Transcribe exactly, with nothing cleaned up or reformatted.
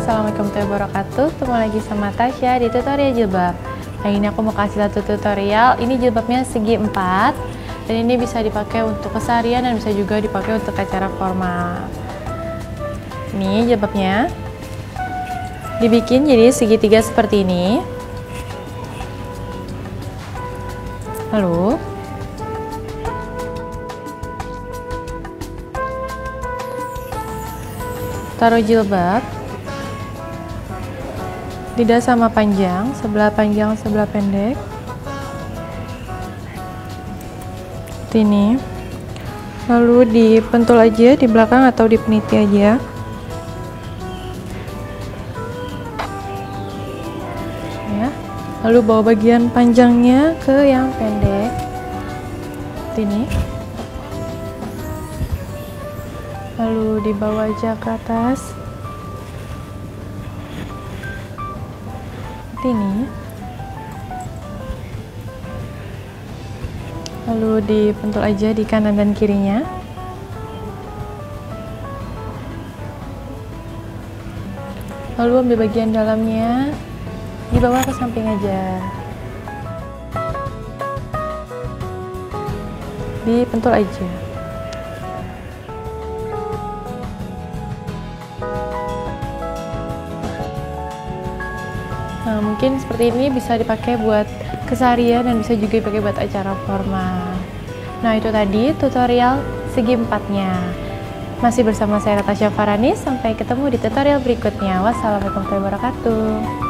Assalamualaikum warahmatullahi wabarakatuh. Ketemu lagi sama Tasya di tutorial jilbab. Nah, ini aku mau kasih satu tutorial. Ini jilbabnya segi empat dan ini bisa dipakai untuk keseharian dan bisa juga dipakai untuk acara formal. Ini jilbabnya dibikin jadi segitiga seperti ini. Lalu taruh jilbab, lidah sama panjang, sebelah panjang sebelah pendek. Seperti ini. Lalu dipentul aja di belakang atau dipeniti aja. Ya. Lalu bawa bagian panjangnya ke yang pendek. Seperti ini. Lalu dibawa aja ke atas seperti ini, lalu dipentul aja di kanan dan kirinya. Lalu ambil bagian dalamnya, dibawa ke samping aja, dipentul aja. Nah, mungkin seperti ini bisa dipakai buat keseharian dan bisa juga dipakai buat acara formal. Nah, itu tadi tutorial segi empatnya. Masih bersama saya Natasha Farani, sampai ketemu di tutorial berikutnya. Wassalamualaikum warahmatullahi wabarakatuh.